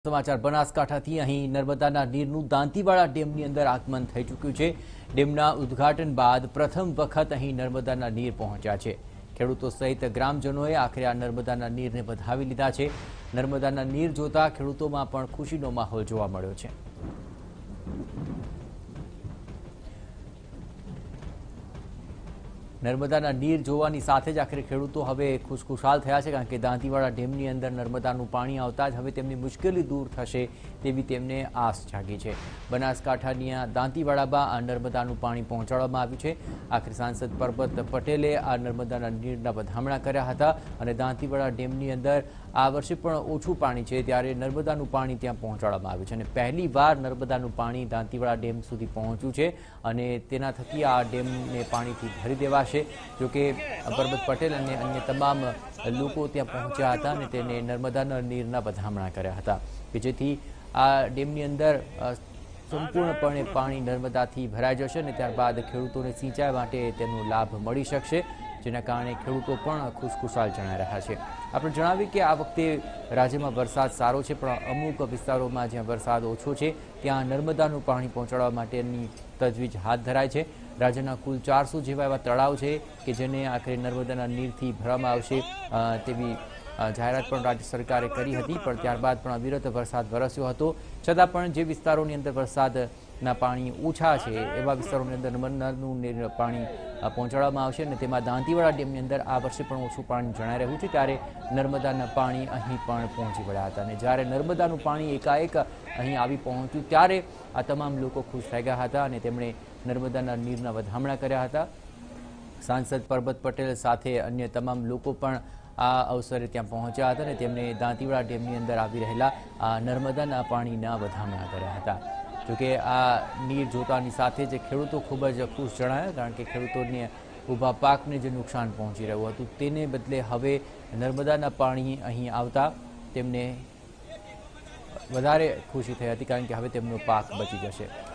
समाचार बनासकांठाथी अहीं नर्मदाना नीरनुं दांतीवाड़ा डेमनी अंदर आगमन थई चूक्युं छे। डेमना उद्घाटन बाद प्रथम वखत अहीं नर्मदाना नीर पहोंच्या छे। खेडूतो सहित ग्रामजनोए आखरे आ नर्मदाना नीरने વધાવી લીધા છે। नर्मदाना नीर जोता खेडूतोमां पण खुशीनो माहोल जोवा मळ्यो छे। नर्मदाना नीर जोवानी साथे ज आखरे खेडूतो हवे खुशखुशाल थया छे, कारण के दांतीवाड़ा डेमनी अंदर नर्मदानुं पाणी आवता ज हवे तेमनी मुश्केली दूर थशे तेवी तेमने आस जागी छे। बनासकांठानी दांतीवाड़ामां आ नर्मदानुं पाणी पहोंचाडवामां आव्युं छे। आखरे सांसद परबत पटेले आ नर्मदाना नीરના વધામણા કર્યા હતા અને દાંતીવાડા ડેમની અંદર આ વર્ષે પણ ઓછું પાણી છે ત્યારે નર્મદાનું પાણી ત્યાં પહોંચાડવામાં આવ્યું છે અને પહેલીવાર નર્મદાનું પાણી દાંતીવાડા ડેમ સુધી પહોંચ્યું છે અને તેના થકી આ ડેમને પાણીથી ભરી દેવાશે। જો કે પરબત પટેલ અને અન્ય તમામ લોકો ત્યાં પહોંચ્યા હતા અને તેને નર્મદાના નીરના વધામણા કર્યા હતા કે જેથી આ ડેમની અંદર સંપૂર્ણપણે પાણી નર્મદાથી ભરાઈ જશે અને ત્યારબાદ ખેડૂતોને સિંચાઈ માટે તેનો લાભ મળી શકશે, જેના કારણે ખેડૂતો પણ ખુશખુશાલ જણાઈ રહ્યા છે। આપણે જણાવીએ કે આ વખતે રાજ્યમાં વરસાદ સારો છે, પણ અમુક વિસ્તારોમાં જ્યાં વરસાદ ઓછો છે ત્યાં નર્મદાનું પાણી પહોંચાડવા માટેની તજવીજ હાથ ધરાઈ છે। રાજ્યના કુલ 400 જેવા એવા તળાવ છે કે જેને આખરે નર્મદાના નીરથી ભરવામાં આવશે તેવી જાહેરાત પણ રાજ્ય સરકારે કરી હતી, પણ ત્યારબાદ પણ અવિરત વરસાદ વરસ્યો હતો। છતાં પણ જે વિસ્તારોની અંદર વરસાદના પાણી ઓછા છે એવા વિસ્તારોની અંદર નર્મદાનું પાણી પહોંચાડવામાં આવશે અને તેમાં દાંતીવાડા ડેમની અંદર આ વર્ષે પણ ઓછું પાણી જણાઈ રહ્યું છે ત્યારે નર્મદાના પાણી અહીં પણ પહોંચી વળ્યા હતા અને જ્યારે નર્મદાનું પાણી એકાએક અહીં આવી પહોંચ્યું ત્યારે આ તમામ લોકો ખુશ થઈ ગયા હતા અને તેમણે નર્મદાના નીરના વધામણા કર્યા હતા। સાંસદ પરબત પટેલ સાથે અન્ય તમામ લોકો પણ આ અવસરે ત્યાં પહોંચ્યા હતા અને તેમણે દાંતીવાડા ડેમની અંદર આવી રહેલા આ નર્મદાના પાણીના વધામણા કર્યા હતા। જોકે આ નીર જોતાની સાથે જ ખેડૂતો ખૂબ જ ખુશ જણાયા, કારણ કે ખેડૂતોને ઊભા પાકને જે નુકસાન પહોંચી રહ્યું હતું તેને બદલે હવે નર્મદાના પાણી અહીં આવતા તેમને વધારે ખુશી થઈ હતી, કારણ કે હવે તેમનો પાક બચી જશે।